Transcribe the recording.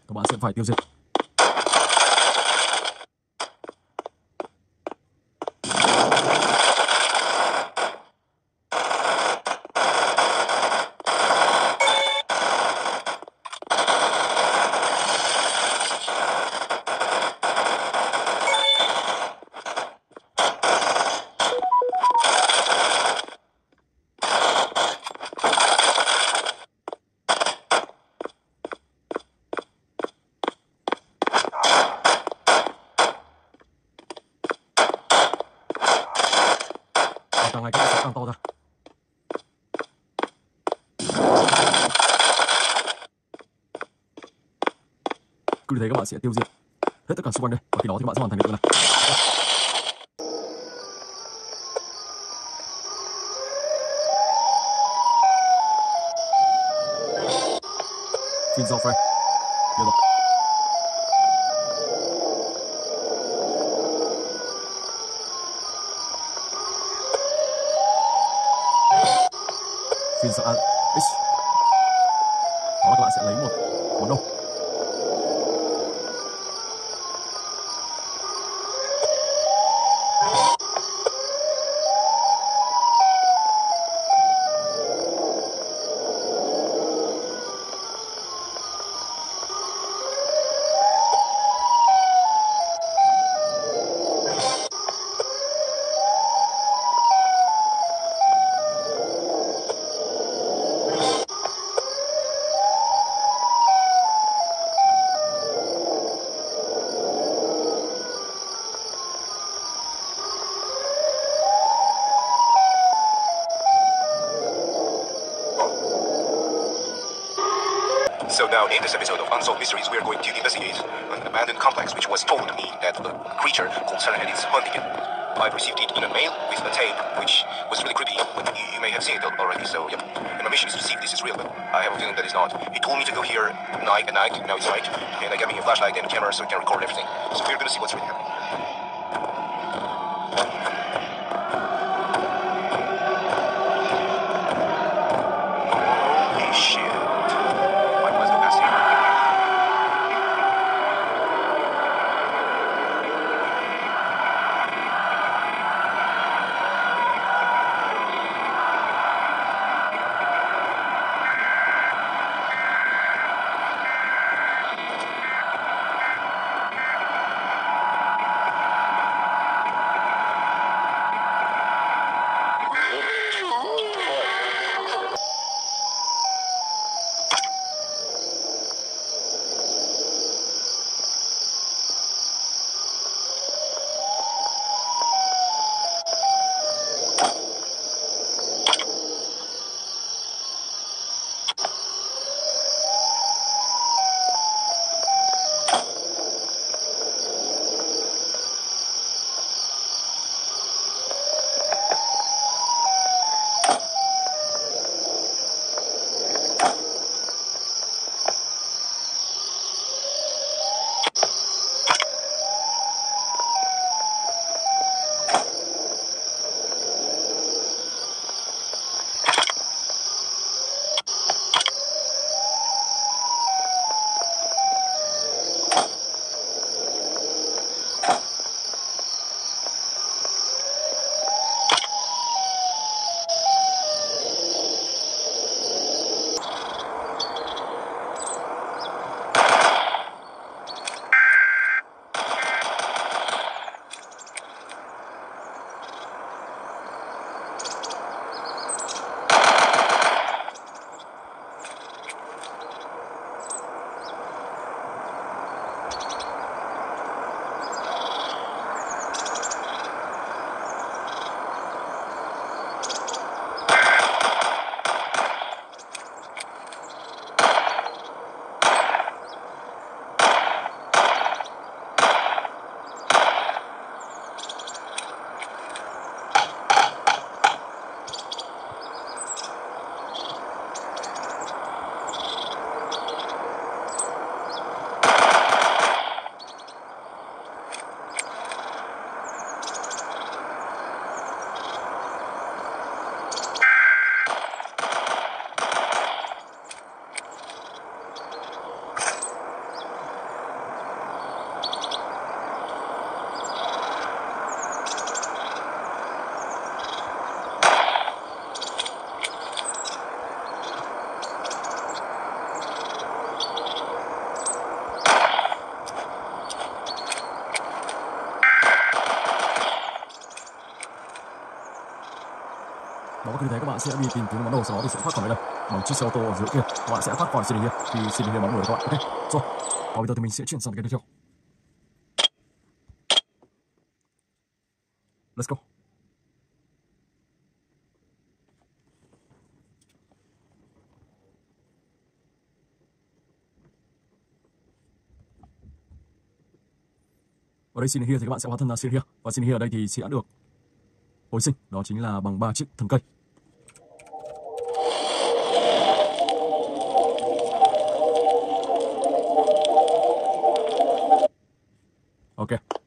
các bạn sẽ phải tiêu diệt. Càng ngày các bạn sẽ càng to ra. Cứ như thế các bạn sẽ tiêu diệt hết tất cả xung quanh đây, và khi đó thì các bạn sẽ hoàn thành được này. Xin do Frank. Được rồi. Xin sợ X. Đó là các bạn sẽ lấy một món đồ. So now, in this episode of Unsolved Mysteries, we are going to investigate an abandoned complex which was told to me that a creature called Serenade is haunting it. I've received it in a mail with a tape, which was really creepy, but you may have seen it already, so yep. And my mission is to see if this is real, but I have a feeling that it's not. He told me to go here at night, now it's night, and I got me a flashlight and a camera so we can record everything. So we're gonna see what's really happening. Holy shit. Might as well go past here. Đó, cứ như thế các bạn sẽ đi tìm kiếm món đồ, sau đó thì sẽ thoát khỏi đây bằng chiếc xe ô tô ở dưới kia. Các bạn sẽ thoát khỏi Syria khi Syria bắn người các bạn. Ok, rồi. Và bây giờ thì mình sẽ chuyển sang cái tiếp theo. Let's go. Ở đây Syria thì các bạn sẽ hóa thân là Syria, và Syria ở đây thì sẽ được hồi sinh, đó chính là bằng 3 chiếc thân cây. Ok.